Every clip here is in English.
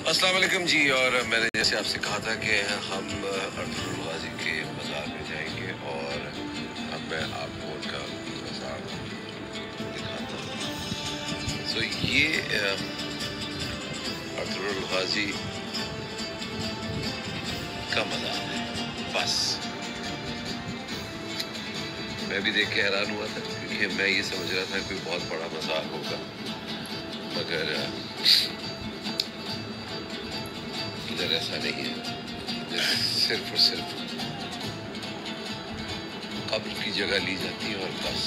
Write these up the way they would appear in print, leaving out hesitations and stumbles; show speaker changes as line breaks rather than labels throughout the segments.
अस्सलाम वालेकुम जी। और मैंने जैसे आपसे कहा था कि हम अर्तुगरुल गाजी के मज़ार में जाएंगे और अब मैं आपको उनका मज़ार दिखाता हूँ। सो ये अर्तुगरुल गाजी का मज़ार है। बस मैं भी देख के हैरान हुआ था क्योंकि मैं ये समझ रहा था कोई बहुत बड़ा मज़ार होगा, मगर इधर ऐसा नहीं है। इधर सिर्फ और सिर्फ कब्र की जगह ली जाती है और बस।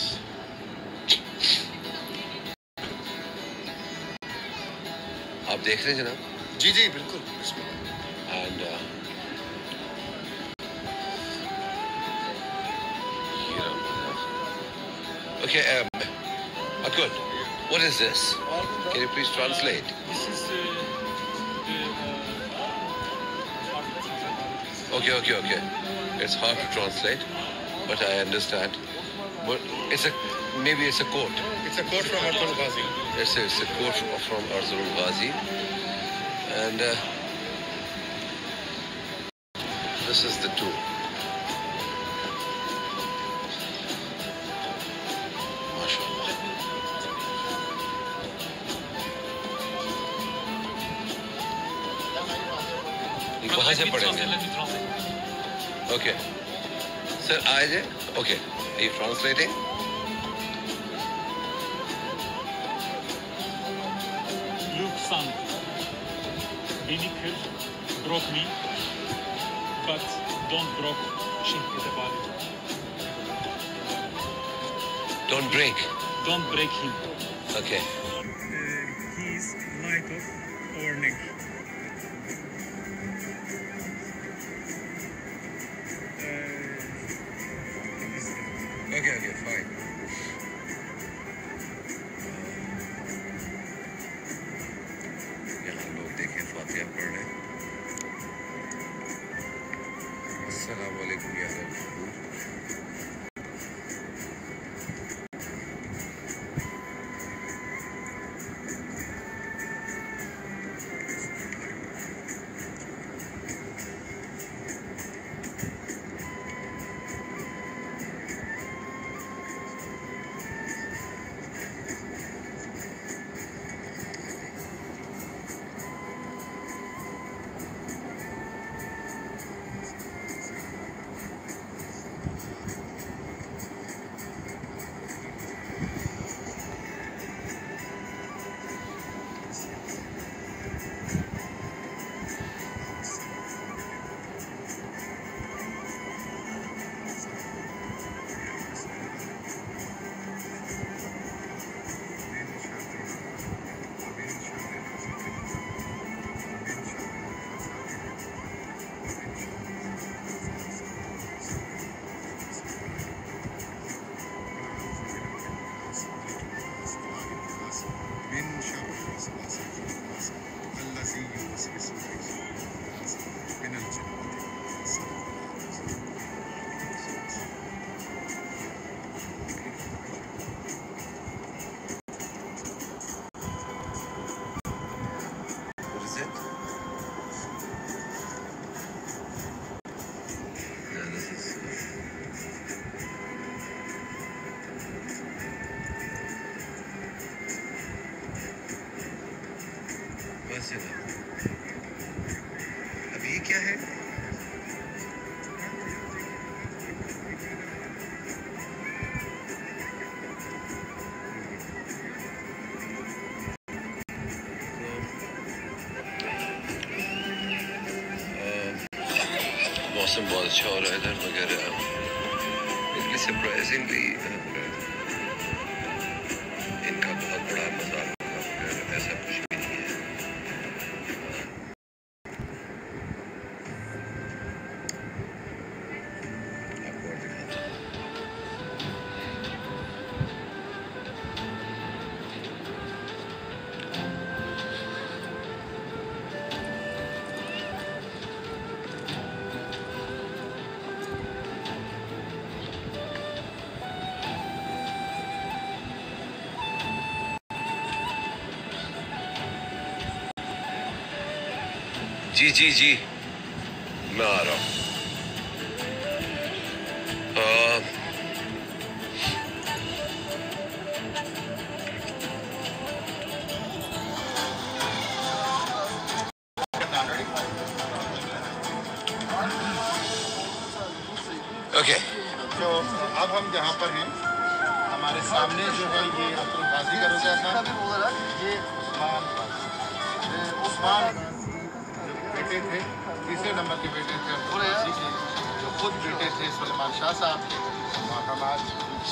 आप देख रहे हैं जनाब?
जी जी बिल्कुल।
And okay, Akul, what is this? Can you please translate?
This is
Okay. It's hard to translate, but I understand. But maybe it's a quote.
It's a quote from Arthur Ghazi.
It's a quote from Arthur Ghazi, and this is the tool. MashaAllah. ये कहाँ से पढ़ेंगे? Okay. Sir, आए जे? Okay. Are you translating?
Luke son, beni kır, broke me, but don't broke Şehri Bali.
Don't break.
Don't break him.
Okay.
He is light of our neck.
Okay, fine. यहाँ लोग देखें फातिहा पढ़ रहे हैं। अस्सलाम वालेकुम या रसूल। अब ये क्या है? मौसम बहुत अच्छा हो रहा है इधर, मगर सरप्राइजिंगली इनका बहुत बड़ा मज़ार होगा, मगर ऐसा कुछ भी नहीं है। आपको और दिखाता हूँ। जी मैं आ रहा हूँ। ओके
तो अब हम जहाँ पर हैं हमारे सामने जो है ये अब्दुल गाजी का रोज़ा था। ये उस्मान जो बेटे थे, तीसरे नंबर के बेटे थे अब्दुल गाजी के, जो खुद बेटे थे सलमान शाह साहब के। हम आज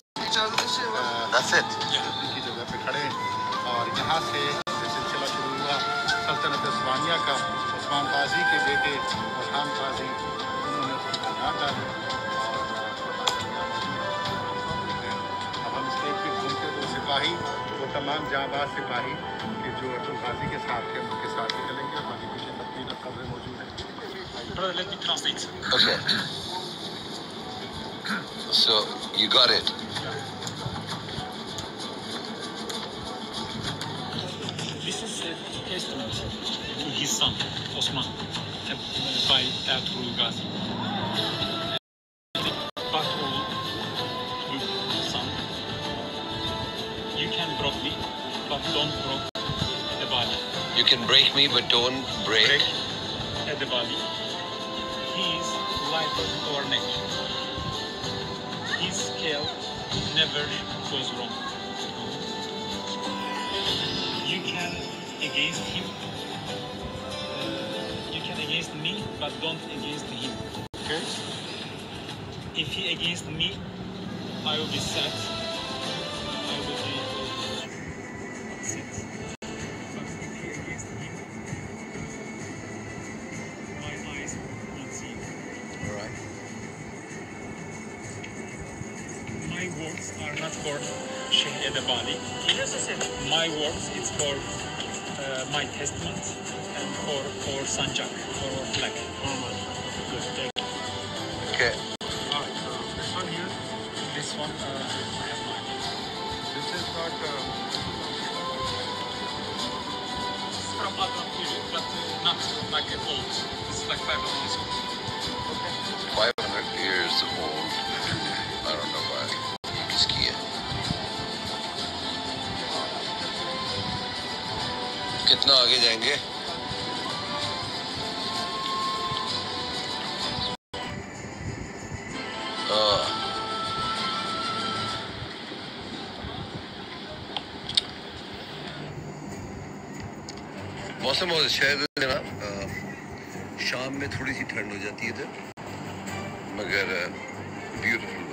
की जगह पे खड़े हैं और यहाँ से सिलसिला शुरू हुआ सल्तनत उस्मानिया का। उस्मान गाजी के बेटे उस्मान गाजी उन्होंने बुनियाद डाली। अब हम स्टेज पे घूमते तो सिपाही, वो तमाम जांबाज सिपाही कि जो अब्दुल गाजी के साथ थे उनके साथ ही चलेंगे। हमारी पीछे तब्दील खबरें मौजूद हैं।
Brother, let me translate.
Okay. So you got it.
This is a testament to his son, Osman, by Ertuğrul Gazi. Bahtiyar, son, you can break me, but don't break the body.
You can break me, but don't break.
At the body. He is light of our neck. His scale never goes wrong. You can against him. You can against me, but don't against him.
Okay?
If he against me, I will be sad. I will be upset. But if he against him, my eyes won't see it.
All right.
My words are not for Sheikh Edebali. My words, it's for my testament and for Sanjak, for our flag. Good, thank you.
Okay.
This one here,
This one, I have mine.
this is not
It's from Adnan period, but not like an old. It's like 500 years old.
500 years old. I don't know why. किसकी है? कितना आगे जाएंगे? मौसम बहुत अच्छा है जनाब। शाम में थोड़ी सी ठंड हो जाती है इधर, मगर ब्यूटीफुल